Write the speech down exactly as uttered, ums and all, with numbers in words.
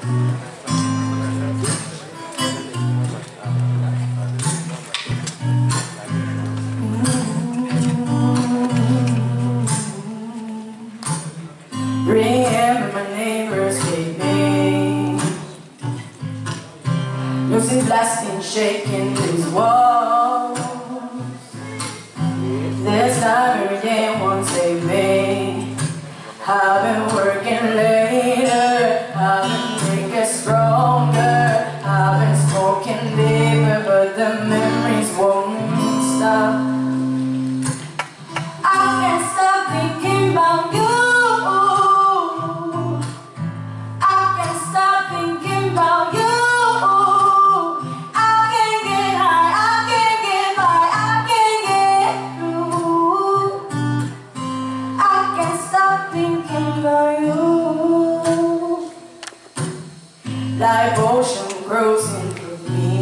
Remember my neighbors gave me music blasting, shaking these walls. This time every day won't save me. I've been working later, I've been making stronger, I've been smoking deeper, but the memories won't stop. I can't stop thinking about you. Like ocean grows into me.